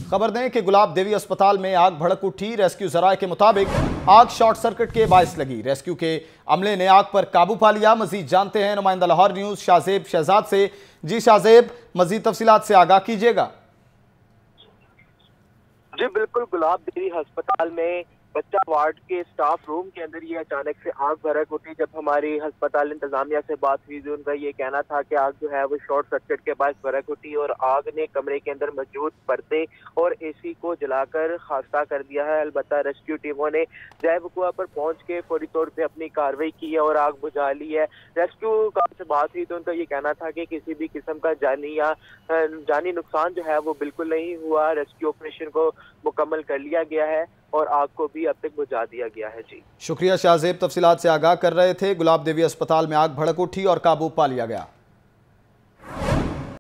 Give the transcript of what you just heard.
खबर दें कि गुलाब देवी अस्पताल में आग भड़क उठी। रेस्क्यू जराये के मुताबिक आग शॉर्ट सर्किट के बायस लगी। रेस्क्यू के अमले ने आग पर काबू पा लिया। मजीद जानते हैं नुमाइंदा लाहौर न्यूज शाहजेब शहजाद से। जी शाहजेब, मजीद तफसीलात से आगाह कीजिएगा। जी बिल्कुल, गुलाब देवी अस्पताल में बच्चा वार्ड के स्टाफ रूम के अंदर ये अचानक से आग भड़क उठी। जब हमारी अस्पताल इंतजामिया से बात हुई तो उनका ये कहना था कि आग जो है वो शॉर्ट सर्किट के बाद भड़क उठी और आग ने कमरे के अंदर मौजूद पर्दे और एसी को जलाकर खास्ता कर दिया है। अलबत्ता रेस्क्यू टीमों ने जय वकुआ पर पहुंच के फौरी तौर पे अपनी कार्रवाई की है और आग बुझा ली है। रेस्क्यू से बात हुई तो उनका ये कहना था कि किसी भी किस्म का जानी नुकसान जो है वो बिल्कुल नहीं हुआ। रेस्क्यू ऑपरेशन को मुकम्मल कर लिया गया है और आग को भी अब तक बुझा दिया गया है। जी शुक्रिया शाहजेब, तफसीलात से आगाह कर रहे थे। गुलाब देवी अस्पताल में आग भड़क उठी और काबू पा लिया गया।